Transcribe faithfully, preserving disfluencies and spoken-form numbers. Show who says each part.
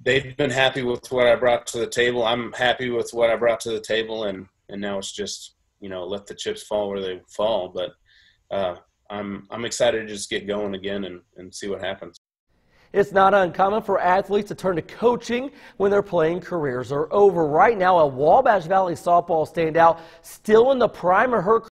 Speaker 1: they've been happy with what I brought to the table. I'm happy with what I brought to the table, and, and now it's just, you know, let the chips fall where they fall. But uh, I'm I'm excited to just get going again and, and see what happens.
Speaker 2: It's not uncommon for athletes to turn to coaching when their playing careers are over. Right now, a Wabash Valley softball standout still in the prime of her